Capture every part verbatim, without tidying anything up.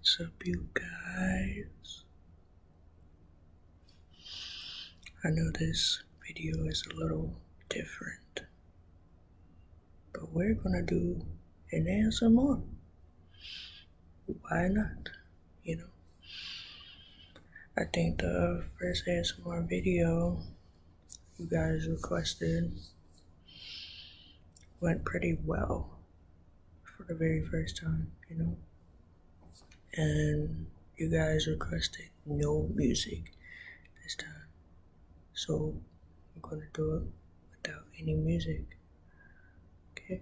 What's up, you guys? I know this video is a little different, but we're gonna do an A S M R. Why not? You know, I think the first A S M R video you guys requested went pretty well for the very first time, you know, and you guys requested no music this time, so I'm gonna do it without any music. Okay,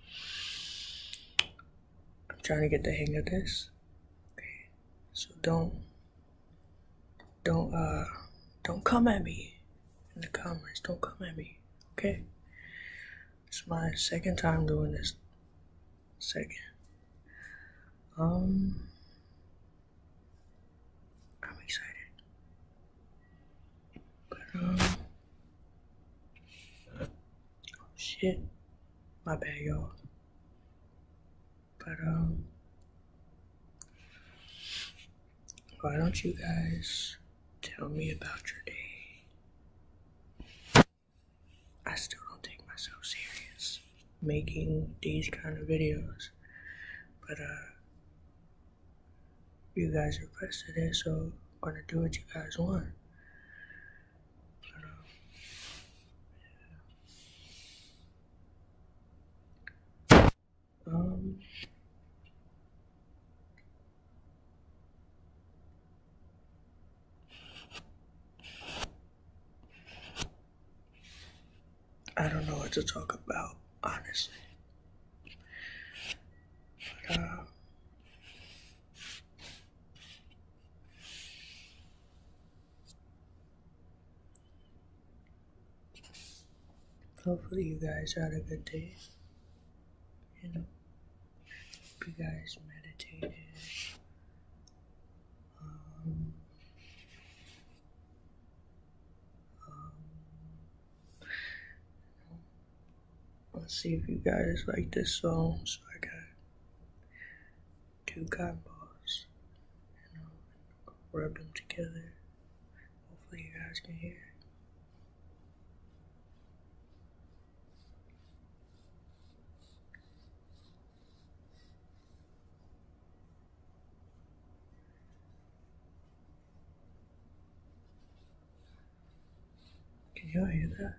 I'm trying to get the hang of this. Okay, so don't don't uh don't come at me in the comments. Don't come at me. Okay, it's my second time doing this. Second. Um, I'm excited, but um, oh shit, my bad, y'all. But um, why don't you guys tell me about your day? I still don't take myself serious making these kind of videos, but uh, you guys requested it, so I'm gonna do what you guys want. But, um, um I don't know what to talk about, honestly. But, uh, hopefully you guys had a good day. You know, hope you guys meditated. Um, um, let's see if you guys like this song. So I got two cotton balls, you know, rub them together. Hopefully you guys can hear it. Can y'all hear that?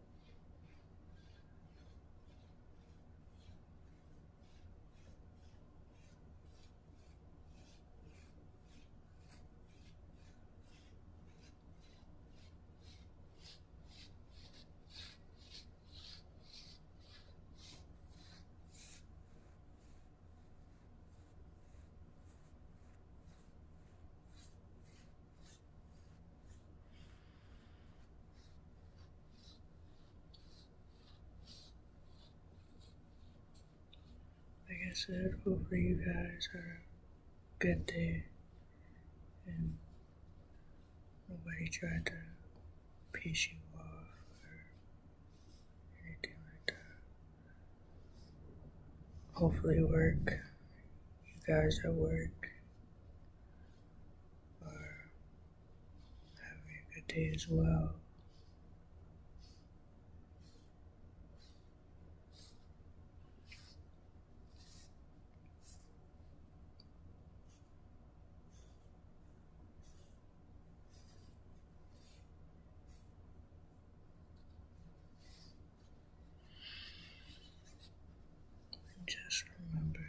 Like I said, hopefully you guys had a good day and nobody tried to piss you off or anything like that. Hopefully work, you guys at work are having a good day as well. Just remember,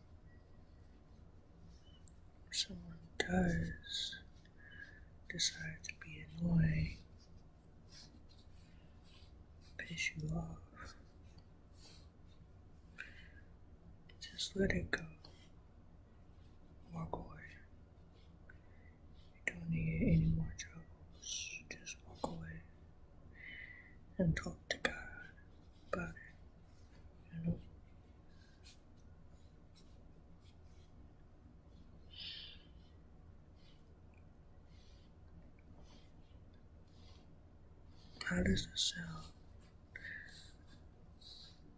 if someone does decide to be annoying, piss you off, just let it go. Walk away. You don't need any more troubles. Just walk away and talk to God about it, you know? How does this sound?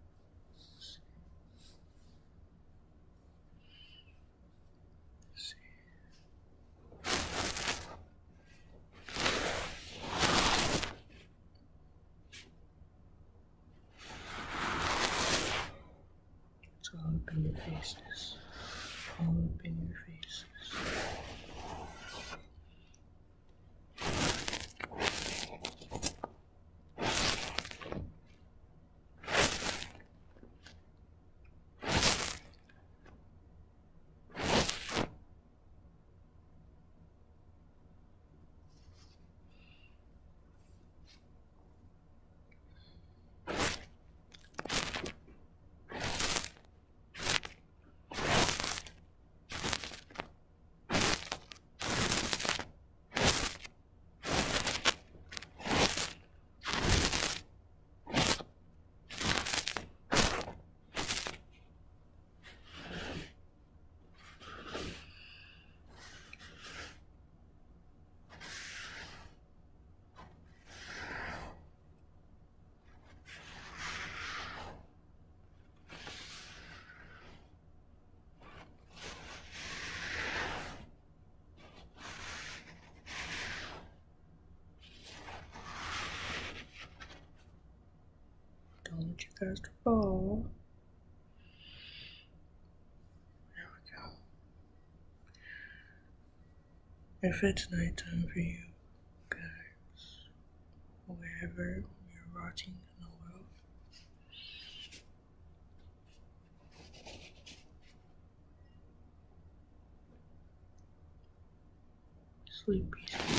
See. faces. All up in your faces. Don't want you guys to fall. There we go. If it's nighttime for you guys, wherever you're watching in the world, sleep peacefully.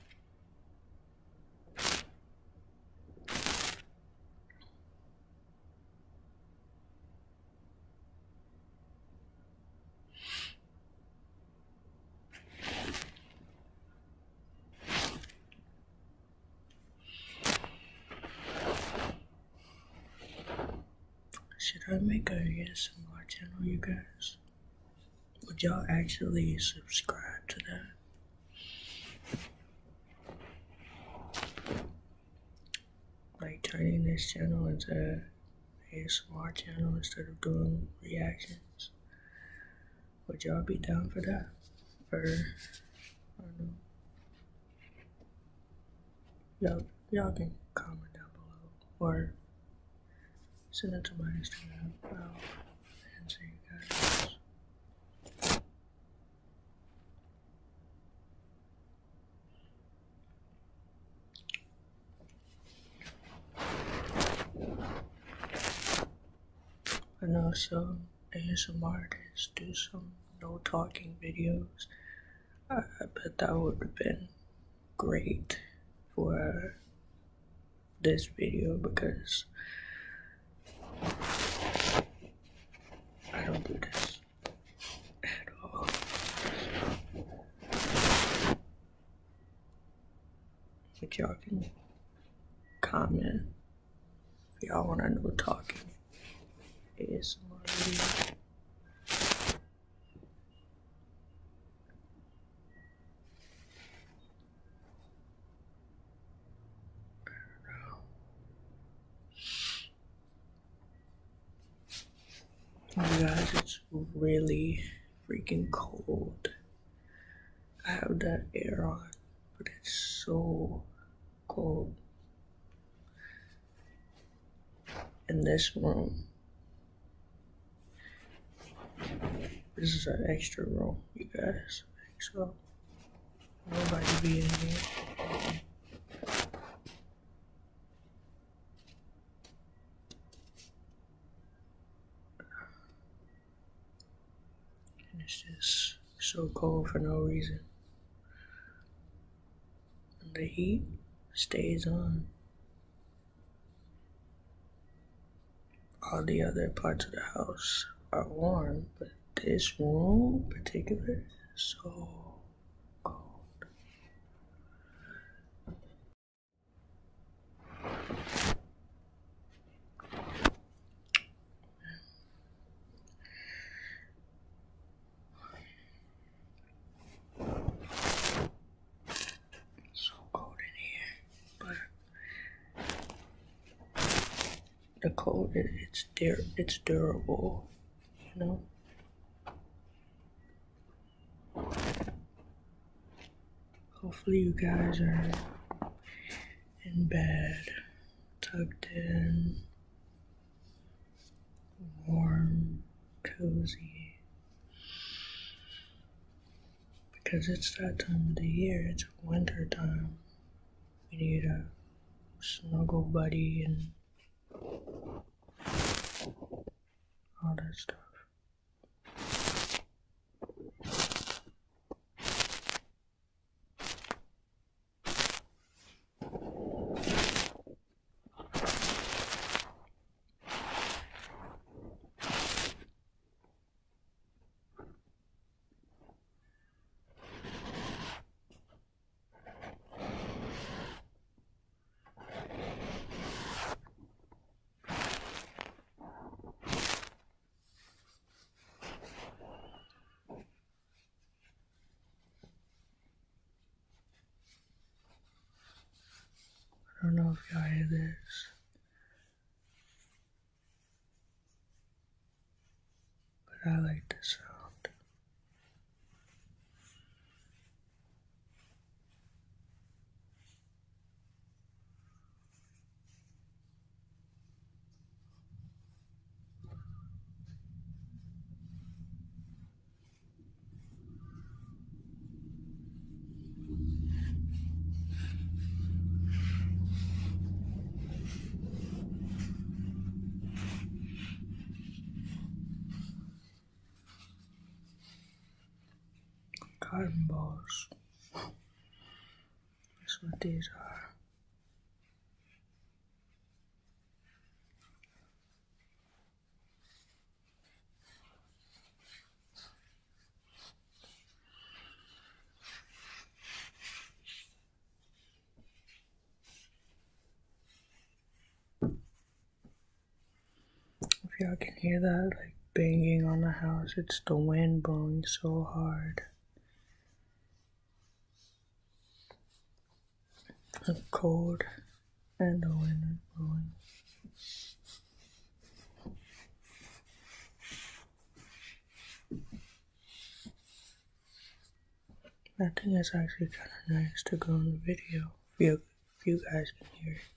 Should I make a A S M R channel, you guys? Would y'all actually subscribe to that? Like turning this channel into an A S M R channel instead of doing reactions? Would y'all be down for that? Or, I don't know. Y'all, y'all can comment down below. Or send it to my Instagram. I'll answer you guys. I know some A S M R artists do some no talking videos. I, I bet that would have been great for this video because I don't do this at all. But y'all can comment if y'all want to know talking A S M R video. You guys, it's really freaking cold. I have that air on, but it's so cold in this room. This is an extra room, you guys, so nobody be in here. It's just so cold for no reason. And the heat stays on. All the other parts of the house are warm, but this room in particular is so cold. The cold, it, it's there, it's durable, you know. Hopefully you guys are in bed, tucked in, warm, cozy. Because it's that time of the year, it's winter time. We need a snuggle buddy and all that stuff. I don't know if y'all hear this, but I like the sound. Cotton balls. That's what these are. If y'all can hear that, like banging on the house, it's the wind blowing so hard. The cold and the wind is blowing. I think it's actually kind of nice to go in the video if you, if you guys can hear it.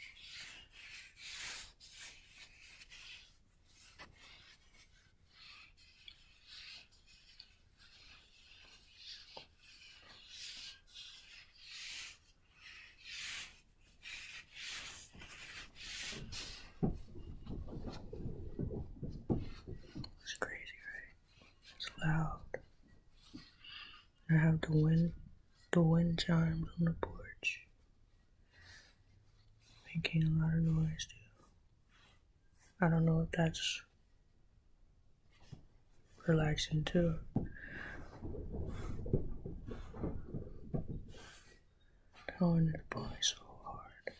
It's crazy, right? It's loud. I have the wind, the wind chimes on the porch, making a lot of noise too. I don't know if that's relaxing too. That wind is blowing so hard.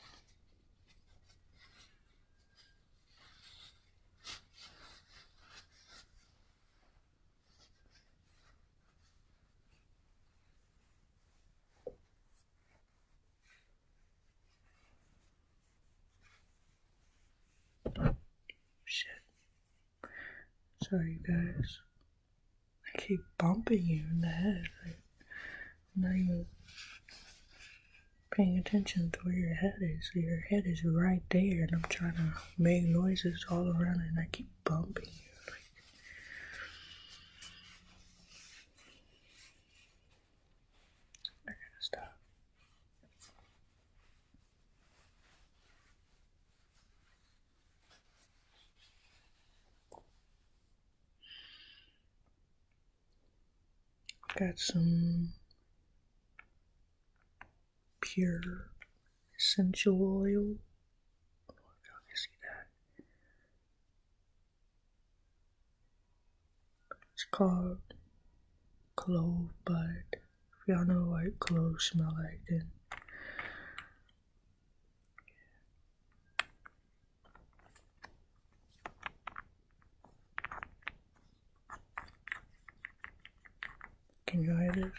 Shit. Sorry, guys. I keep bumping you in the head. Like, I'm not even paying attention to where your head is. Your head is right there, and I'm trying to make noises all around it, and I keep bumping you. Like, I gotta stop. Got some pure essential oil. I don't know if y'all can see that. It's called clove bud. If y'all know what cloves smell like, then can you hear this?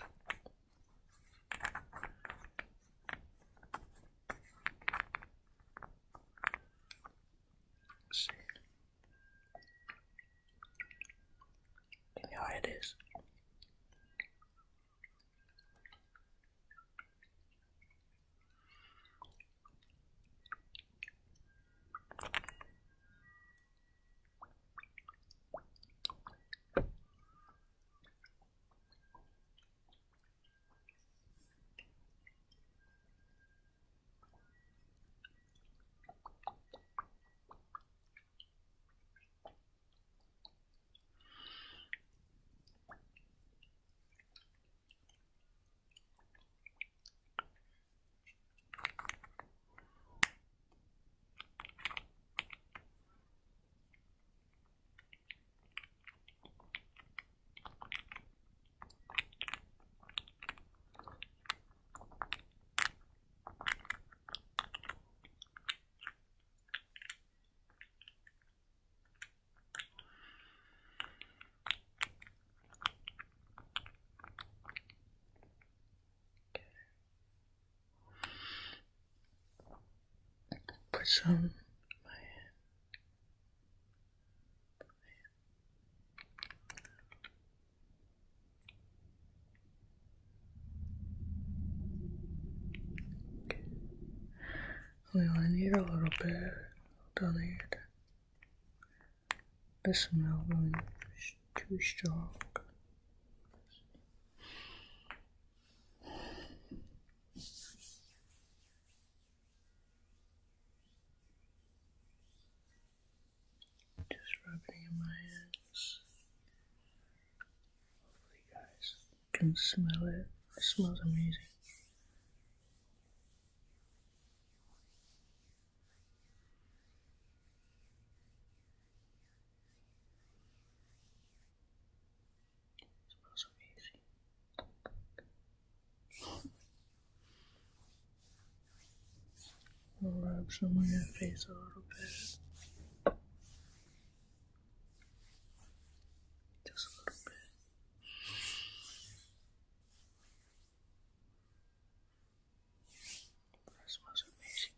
Let's see. Can you hear this? put some. We only need a little bit. Don't need. The smell is too strong. Just rubbing in my hands. Hopefully you guys can smell it. It smells amazing. I'll rub some on your face a little bit. Just a little bit. That smells amazing.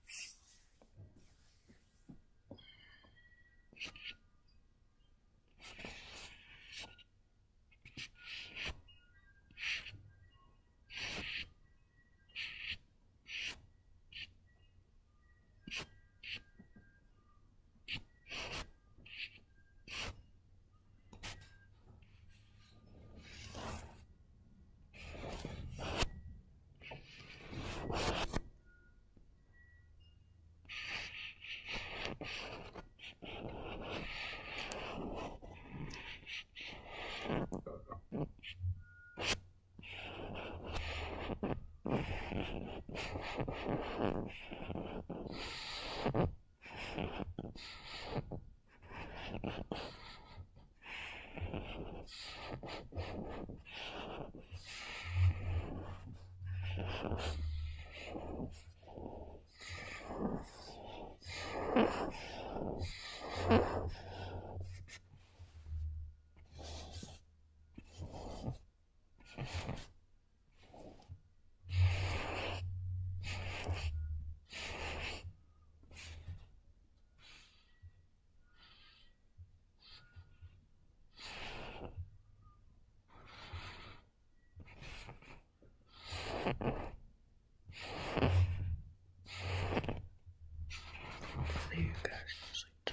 Hopefully you guys can sleep.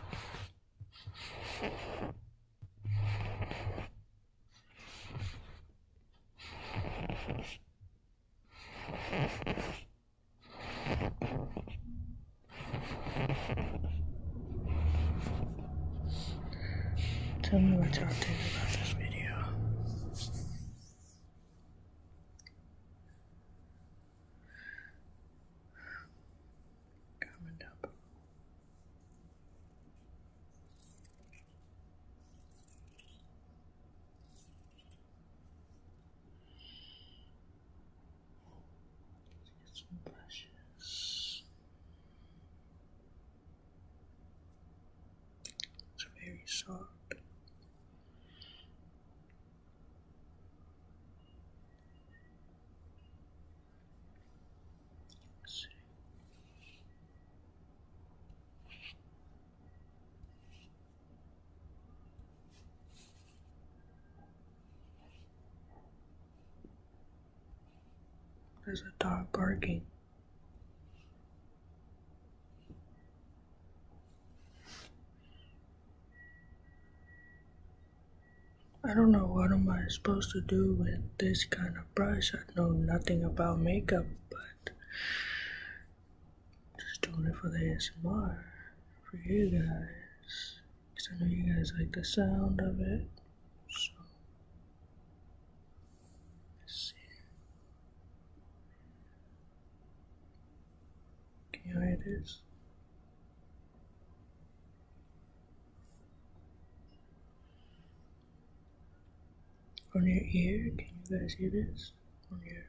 Tell me what y'all think about this video. Comment down below. Let's get some brushes. It's very soft. There's a dog barking. I don't know what am I supposed to do with this kind of brush. I know nothing about makeup, but just doing it for the A S M R for you guys. Because I know you guys like the sound of it. So, let's see. Can you hear this? On your ear, can you guys hear this? On your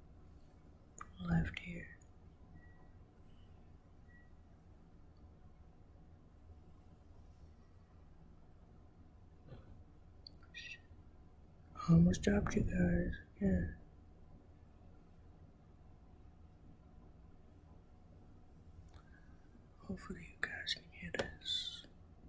left ear. I almost dropped you guys, yeah. Hopefully you guys can hear this.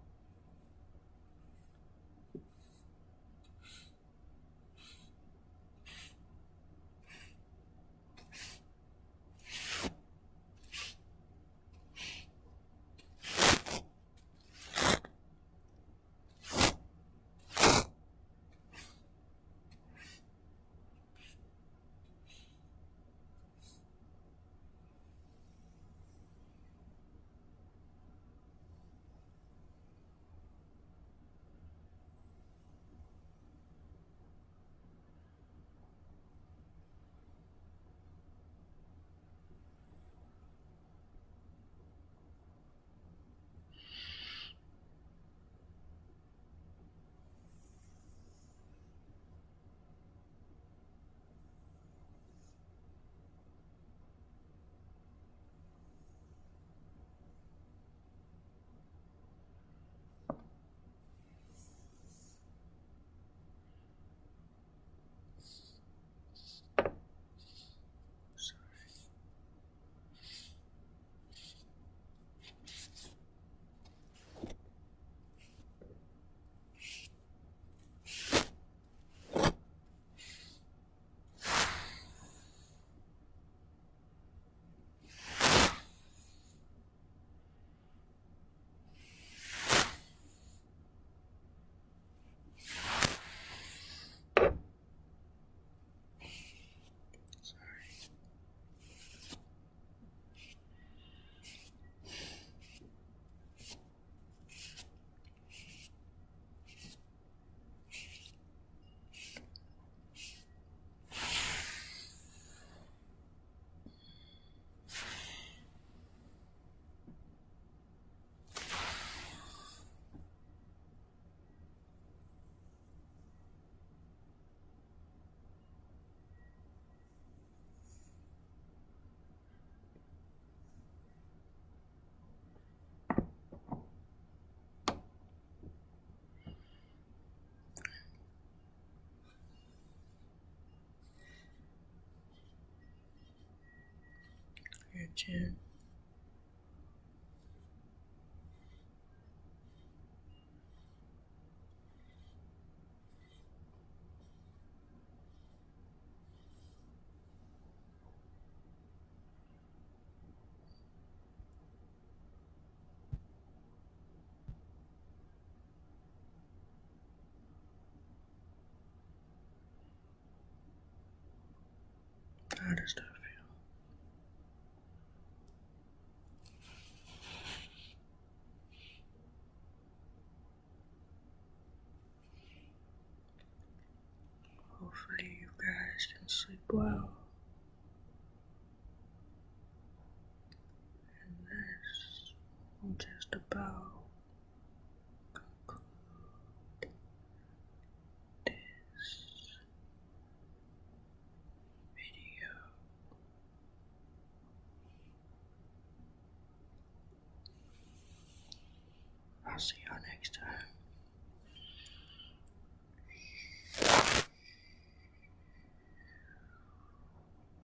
Your chin. How does that feel? Hopefully you guys can sleep well. And this will just about conclude this video. I'll see y'all next time.